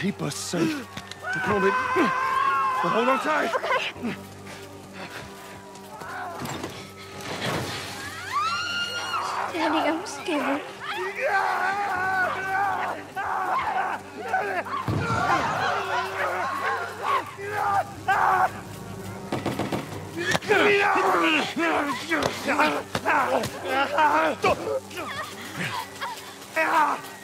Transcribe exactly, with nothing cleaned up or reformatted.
keep us safe. Hold it. But hold on tight. Okay. Daddy, I'm scared. Ah!